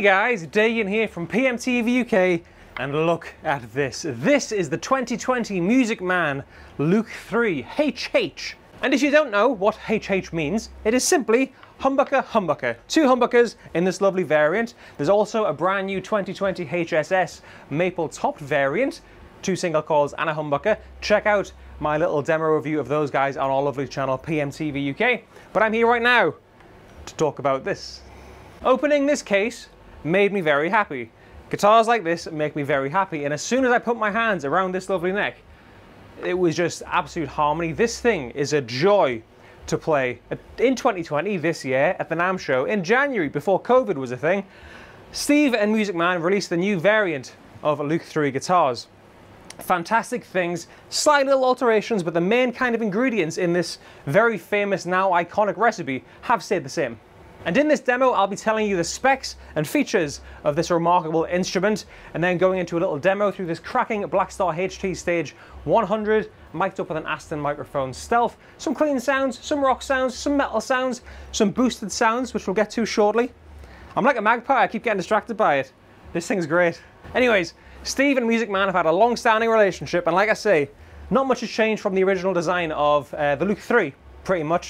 Hey guys, Dagan here from PMT UK, and look at this. This is the 2020 Music Man Luke 3 HH. And if you don't know what HH means, it is simply humbucker, humbucker. Two humbuckers in this lovely variant. There's also a brand new 2020 HSS maple topped variant, two single coils and a humbucker. Check out my little demo review of those guys on our lovely channel PMTV UK. But I'm here right now to talk about this. Opening this case made me very happy. Guitars like this make me very happy, and as soon as I put my hands around this lovely neck, it was just absolute harmony. This thing is a joy to play. In 2020, this year, at the NAMM show, in January, before COVID was a thing, Steve and Music Man released the new variant of Luke 3 guitars. Fantastic things, slight little alterations, but the main kind of ingredients in this very famous, now iconic recipe have stayed the same. And in this demo, I'll be telling you the specs and features of this remarkable instrument, and then going into a little demo through this cracking Blackstar HT Stage 100, mic'd up with an Aston microphone stealth, some clean sounds, some rock sounds, some metal sounds, some boosted sounds, which we'll get to shortly. I'm like a magpie, I keep getting distracted by it. This thing's great. Anyways, Steve and Music Man have had a long-standing relationship, and like I say, not much has changed from the original design of the Luke 3, pretty much.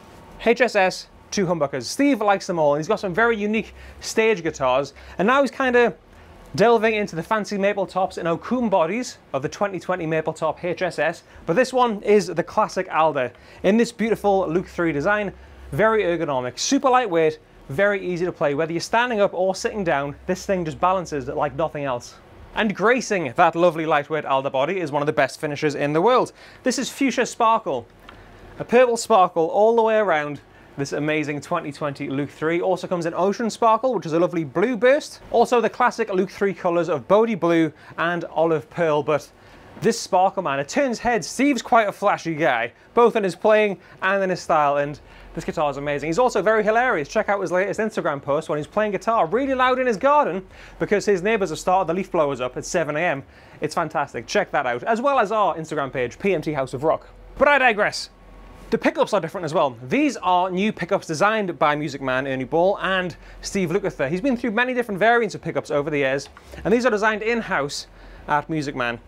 HSS, two humbuckers. Steve likes them all, and he's got some very unique stage guitars, and now he's kind of delving into the fancy maple tops and Okun bodies of the 2020 maple top HSS, but this one is the classic alder in this beautiful Luke 3 design. Very ergonomic, super lightweight, very easy to play. Whether you're standing up or sitting down, this thing just balances like nothing else. And gracing that lovely lightweight alder body is one of the best finishes in the world. This is Fuschia Sparkle, a purple sparkle all the way around this amazing 2020 Luke 3. Also comes in Ocean Sparkle, which is a lovely blue burst. Also the classic Luke 3 colours of Bodhi Blue and Olive Pearl, but this Sparkle, man, it turns heads. Steve's quite a flashy guy, both in his playing and in his style, and this guitar is amazing. He's also very hilarious. Check out his latest Instagram post when he's playing guitar really loud in his garden because his neighbours have started the leaf blowers up at 7 AM. It's fantastic. Check that out, as well as our Instagram page, PMT House of Rock. But I digress. The pickups are different as well. These are new pickups designed by Music Man Ernie Ball and Steve Lukather. He's been through many different variants of pickups over the years, and these are designed in-house at Music Man.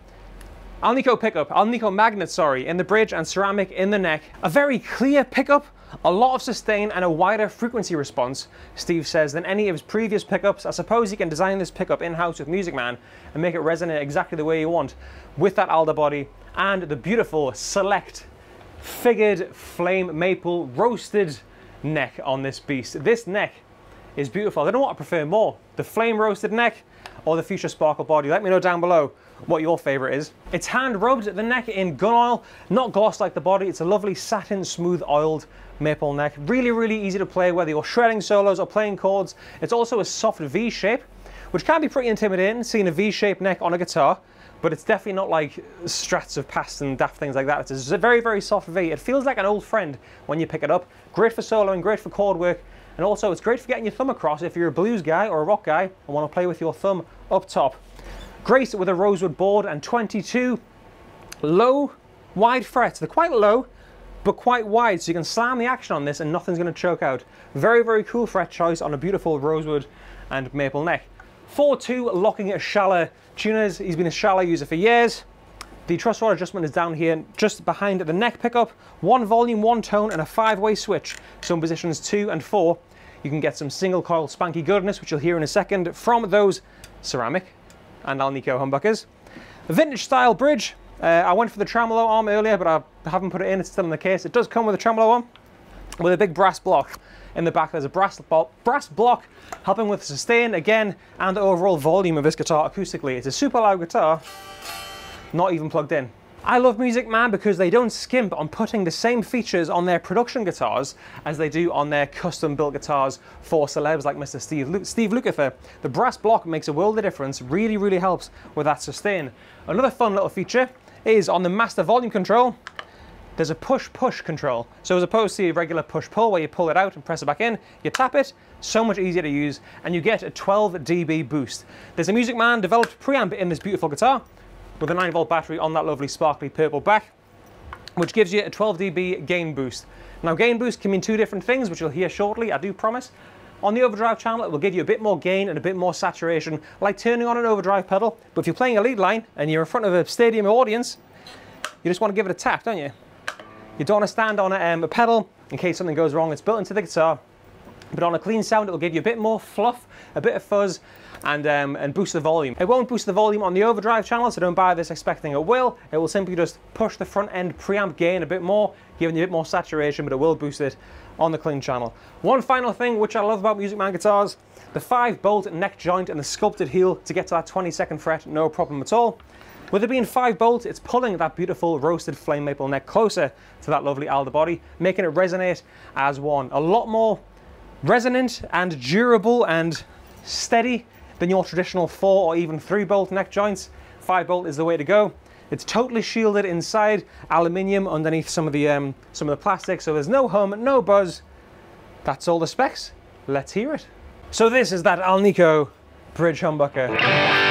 Alnico pickup, Alnico magnet, sorry, in the bridge and ceramic in the neck. A very clear pickup, a lot of sustain and a wider frequency response, Steve says, than any of his previous pickups. I suppose you can design this pickup in-house with Music Man and make it resonate exactly the way you want with that alder body and the beautiful select figured flame maple roasted neck on this beast. This neck is beautiful. I don't know what I prefer more, the flame roasted neck or the Fuschia Sparkle body. Let me know down below what your favorite is. It's hand rubbed, the neck in gun oil, not gloss like the body. It's a lovely satin smooth oiled maple neck. Really, really easy to play whether you're shredding solos or playing chords. It's also a soft V shape, which can be pretty intimidating, seeing a V-shaped neck on a guitar, but it's definitely not like Strats of past and daft things like that. It's a very, very soft V. It feels like an old friend when you pick it up. Great for soloing, great for chord work, and also it's great for getting your thumb across if you're a blues guy or a rock guy and want to play with your thumb up top. Graced with a rosewood board and 22 low, wide frets. They're quite low, but quite wide, so you can slam the action on this and nothing's going to choke out. Very, very cool fret choice on a beautiful rosewood and maple neck. 4-2 locking Schala tuners. He's been a Schala user for years. The truss rod adjustment is down here just behind the neck pickup. One volume, one tone, and a 5-way switch. So in positions 2 and 4, you can get some single coil spanky goodness, which you'll hear in a second, from those ceramic and Alnico humbuckers. A vintage style bridge. I went for the tremolo arm earlier, but I haven't put it in. It's still in the case. It does come with a tremolo arm with a big brass block. In the back there's a brass block helping with sustain again and the overall volume of this guitar acoustically. It's a super loud guitar, not even plugged in. I love Music Man because they don't skimp on putting the same features on their production guitars as they do on their custom built guitars for celebs like Mr. Steve Lukather. The brass block makes a world of difference, really, really helps with that sustain. Another fun little feature is on the master volume control. There's a push-push control. So as opposed to a regular push-pull where you pull it out and press it back in, you tap it, so much easier to use, and you get a 12 dB boost. There's a Music Man developed preamp in this beautiful guitar with a 9-volt battery on that lovely sparkly purple back, which gives you a 12 dB gain boost. Now gain boost can mean two different things, which you'll hear shortly, I do promise. On the overdrive channel, it will give you a bit more gain and a bit more saturation, like turning on an overdrive pedal. But if you're playing a lead line and you're in front of a stadium audience, you just want to give it a tap, don't you? You don't want to stand on a pedal in case something goes wrong. It's built into the guitar. But on a clean sound, it will give you a bit more fluff, a bit of fuzz, and boost the volume. It won't boost the volume on the overdrive channel, so don't buy this expecting it will. It will simply just push the front end preamp gain a bit more, giving you a bit more saturation, but it will boost it on the clean channel. One final thing which I love about Music Man guitars, the 5-bolt neck joint and the sculpted heel to get to that 22nd fret, no problem at all. With it being 5-bolt, it's pulling that beautiful roasted flame maple neck closer to that lovely alder body, making it resonate as one. A lot more resonant and durable and steady than your traditional 4 or even 3-bolt neck joints. 5-bolt is the way to go. It's totally shielded inside, aluminium underneath some of the plastic, so there's no hum, no buzz. That's all the specs. Let's hear it. So this is that Alnico bridge humbucker.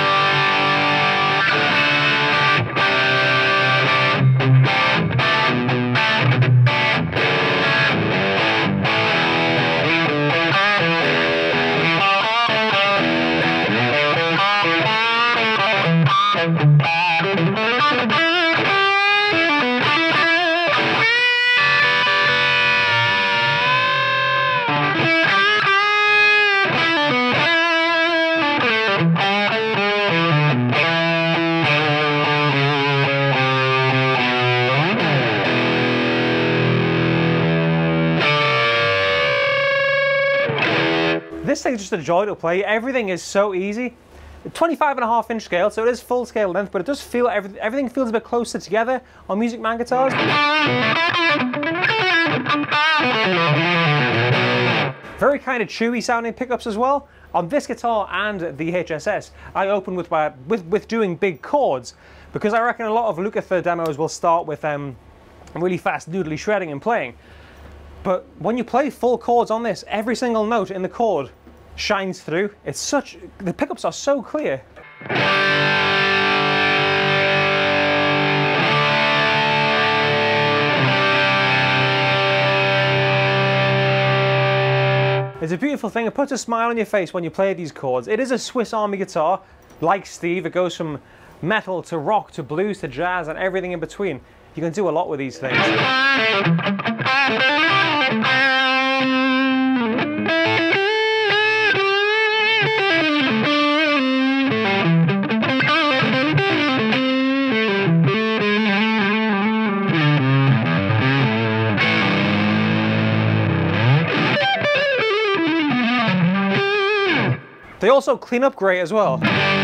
This thing's just a joy to play. Everything is so easy. 25.5-inch scale, so it is full scale length, but it does feel, everything feels a bit closer together on Music Man guitars. Very kind of chewy sounding pickups as well. On this guitar and the HSS, I open with doing big chords, because I reckon a lot of Lukather demos will start with really fast noodly shredding and playing. But when you play full chords on this, every single note in the chord shines through. The pickups are so clear. It's a beautiful thing. It puts a smile on your face when you play these chords. It is a Swiss Army guitar, like Steve. It goes from metal to rock to blues to jazz and everything in between. You can do a lot with these things. They also clean up great as well.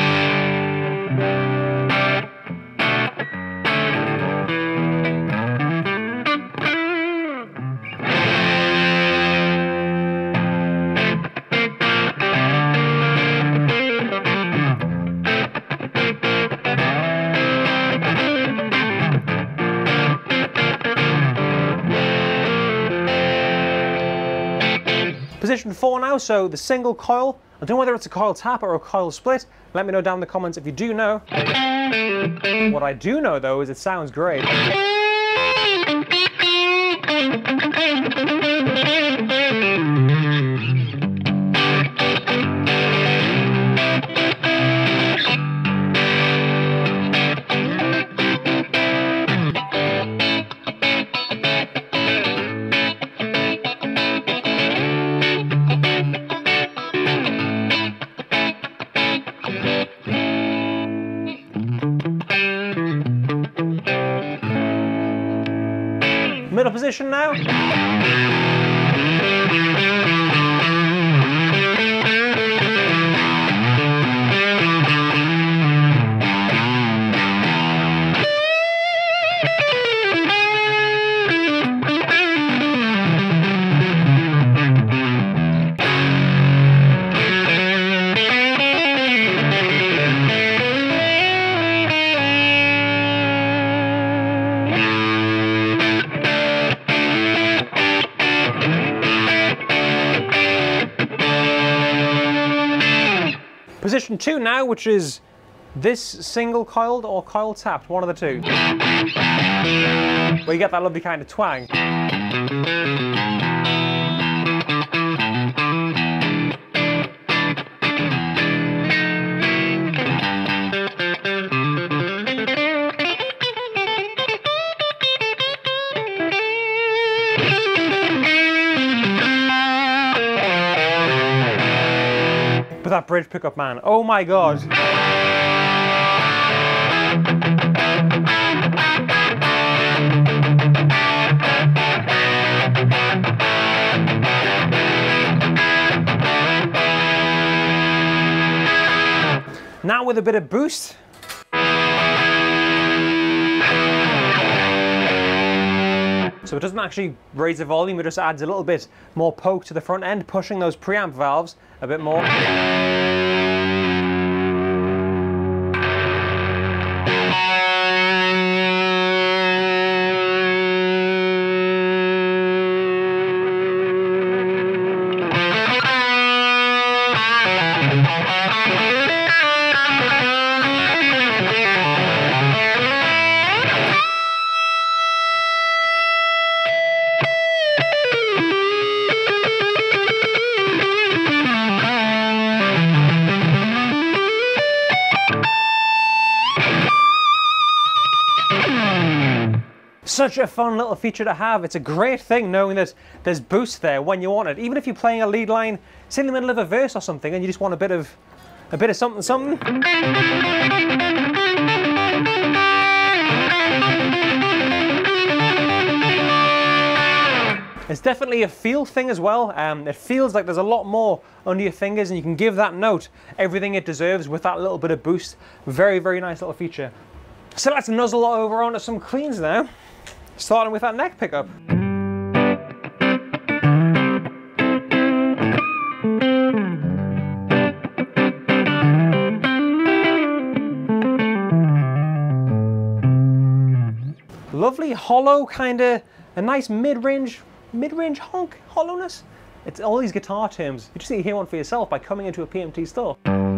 Position 4 now, so the single coil. I don't know whether it's a coil tap or a coil split. Let me know down in the comments if you do know. What I do know though is it sounds great. Middle position now. Position 2 now, which is this single coiled or coil tapped, one of the two. Where you get that lovely kind of twang. that bridge pickup, man. Oh my god. Now with a bit of boost. So it doesn't actually raise the volume, it just adds a little bit more poke to the front end, pushing those preamp valves a bit more. Such a fun little feature to have. It's a great thing knowing that there's boost there when you want it. Even if you're playing a lead line, say in the middle of a verse or something, and you just want a bit of something, something. It's definitely a feel thing as well. It feels like there's a lot more under your fingers, and you can give that note everything it deserves with that little bit of boost. Very, very nice little feature. So let's nuzzle over onto some cleans now. Starting with that neck pickup. Lovely hollow, kind of a nice mid-range honk hollowness. It's all these guitar terms. You just need to hear one for yourself by coming into a PMT store.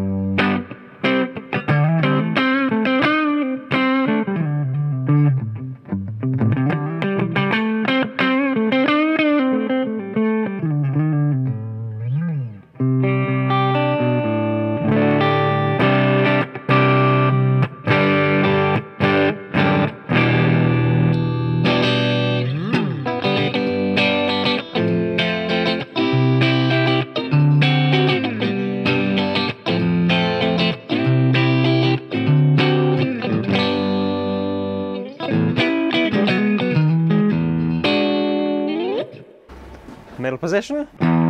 Middle position.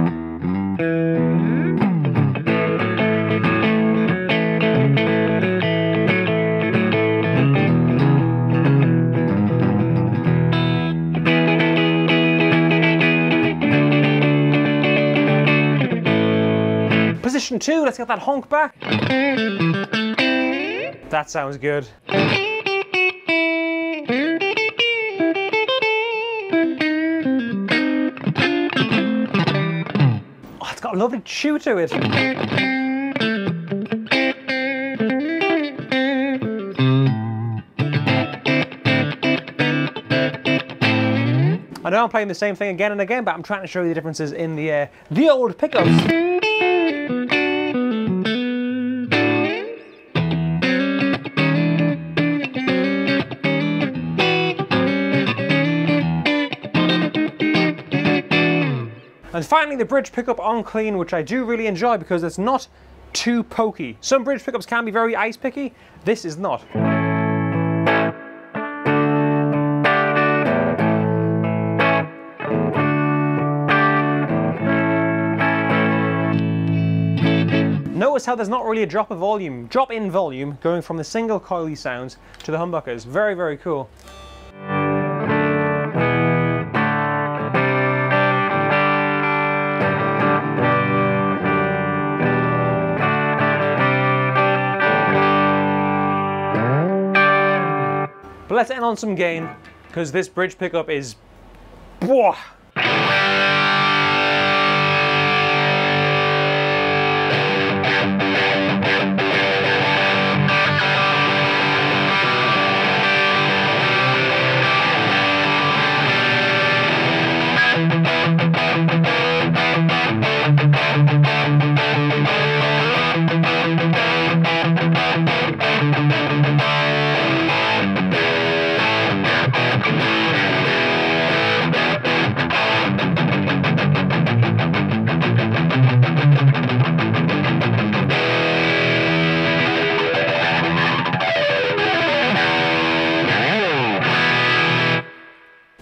Position 2, let's get that honk back. That sounds good. It's got a lovely chew to it. I know I'm playing the same thing again and again, but I'm trying to show you the differences in the old pickups. And finally, the bridge pickup on clean, which I do really enjoy because it's not too pokey. Some bridge pickups can be very ice picky. This is not. Notice how there's not really a drop in volume going from the single coily sounds to the humbuckers. Very, very cool. But let's end on some gain, because this bridge pickup is... Whoa.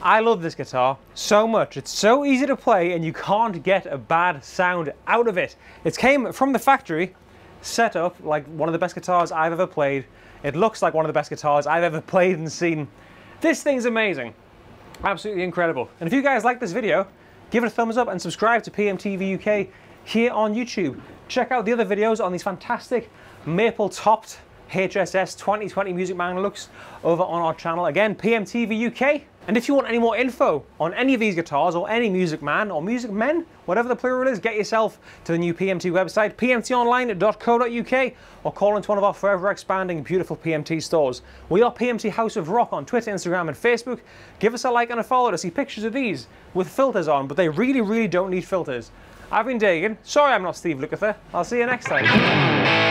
I love this guitar so much. It's so easy to play and you can't get a bad sound out of it. It came from the factory, set up like one of the best guitars I've ever played. It looks like one of the best guitars I've ever played and seen. This thing's amazing. Absolutely incredible. And if you guys like this video, give it a thumbs up and subscribe to PMTV UK here on YouTube. Check out the other videos on these fantastic maple topped HSS 2020 Music Man looks over on our channel. Again, PMTV UK. And if you want any more info on any of these guitars or any Music Man or Music Men, whatever the plural is, get yourself to the new PMT website, pmtonline.co.uk, or call into one of our forever expanding beautiful PMT stores. We are PMT House of Rock on Twitter, Instagram and Facebook. Give us a like and a follow to see pictures of these with filters on, but they really, really don't need filters. I've been Dagan. Sorry I'm not Steve Lukather. I'll see you next time.